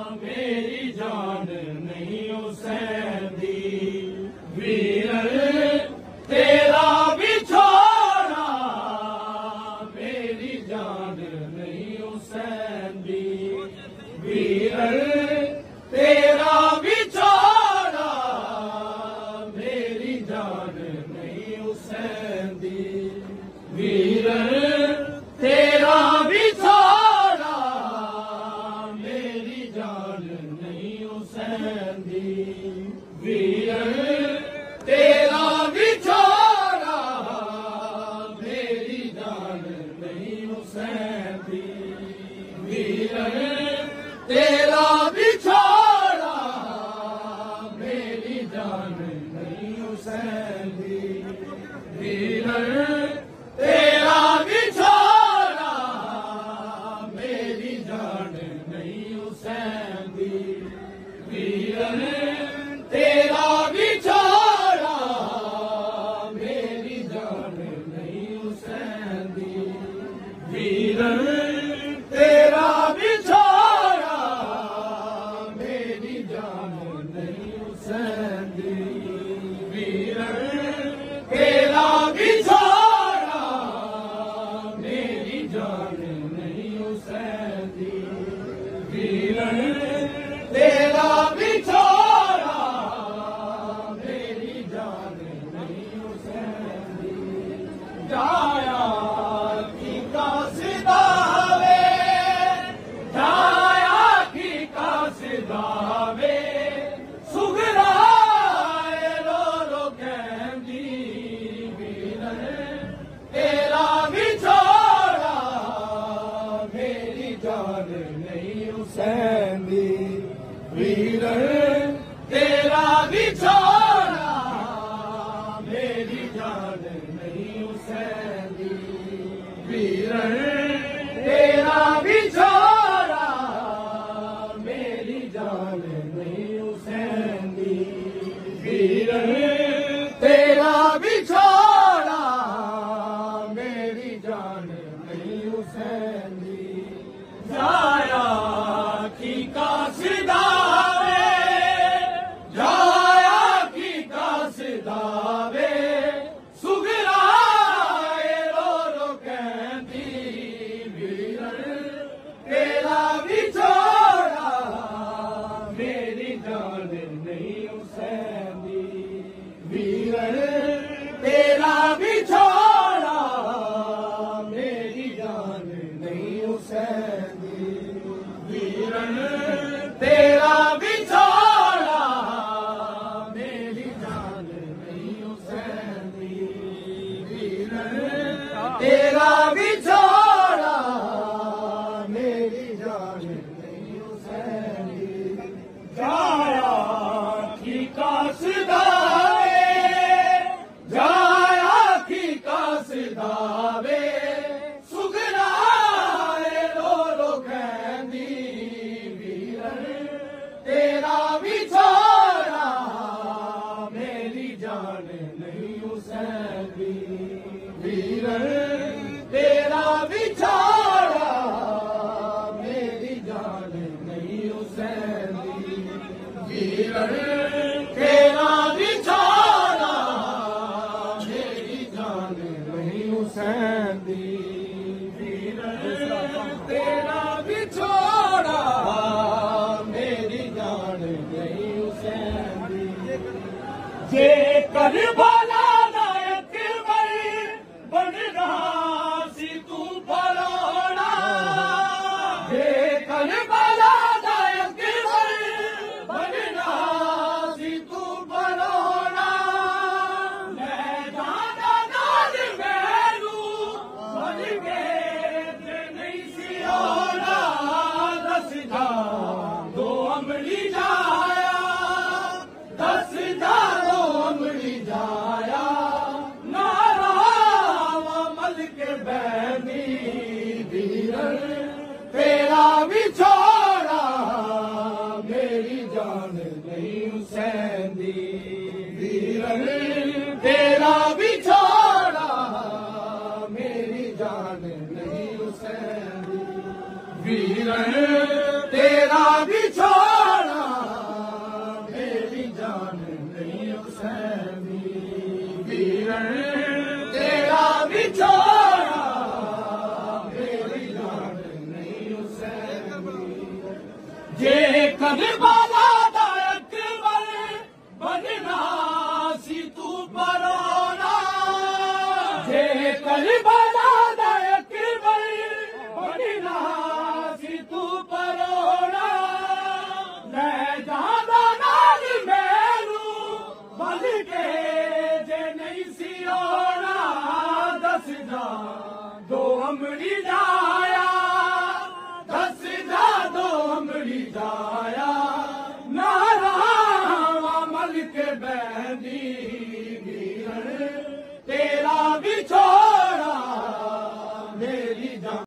मेरी जान नहीं हुसैन दी। वीरन तेरा बिछोड़ा मेरी जान नहीं हुसैन दी। वीरन तेरा बिछोड़ा मेरी जान नहीं हुसैन दी। वीरन तेरा बिछोड़ा मेरी जान नहीं हुसैन दी। वीरन तेरा बिछोड़ा मेरी जान नहीं हुसैन दी। वीरन तेरा बिछोड़ा मेरी जान नहीं हुसैन दी। वीरन तेरा बिछोड़ा मेरी जान नहीं हुसैन दी। वीरन तेरा बिछोड़ा मेरी जान नहीं हुसैन दी। वीरन तेरा बिछोड़ा मेरी जान नहीं हुसैन दी। वीरन तेरा बिछोड़ा मेरी जान नहीं हुसैन दी। वीरन तेरा बिछोड़ा मेरी जान नहीं हुसैन दी। जाया की कासिदावे जाया की कासिदावे सुगराए रो रो कहंदी। वीरन तेरा बिछोड़ा मेरी जान नहीं हुसैन दी। वीरन तेरा बिछोड़ा मेरी जान नहीं हुसैन दी। वीरन तेरा बिछोड़ा मेरी जान नहीं हुसैन दी। वीरन तेरा बिछोड़ा मेरी जान नहीं हुसैन दी। जाया की कासिदावे जाया की कासिदावे सुगराए रो रो कहंदी। वीरन तेरा बिछोड़ा मेरी जान नहीं हुसैन दी। वीरन तेरा बिछोड़ा मेरी जान नहीं हुसैन दी। वीरन तेरा बिछोड़ा मेरी जान नहीं हुसैन दी। वीरन तेरा बिछोड़ा मेरी जान नहीं हुसैन दी। जाया की कासिदावे जाया की कासिदावे सुगराए रो रो कहंदी। वीरन तेरा बिछोड़ा मेरी जान नहीं हुसैन दी। वीरन तेरा बिछोड़ा मेरी जान नहीं हुसैन दी। वीरन तेरा बिछोड़ा मेरी जान नहीं हुसैन दी। वीरन तेरा बिछोड़ा मेरी जान नहीं हुसैन दी। जे करबला नायक बन रहा सी तू फरोड़ा। जे करबला नायक बन रहा सी तू फरोड़ा। मैं जाना नाज मैनू बन के नहीं सी होना। दस जा दो अमली जाया दस जा दो अमली जाया। नारा मल के बैनी। वीरन तेरा बिछोड़ा मेरी जान नहीं हुसैन दी। वीरन तेरा बिछोड़ा मेरी जान नहीं हुसैन दी। वीरन तेरा बिछोड़ा करबा